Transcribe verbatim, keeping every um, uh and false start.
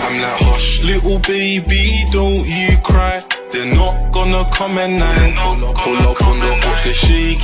I'm like, hush, little baby, don't you cry. They're not gonna come at nine. Pull up, pull up on the off the shaky.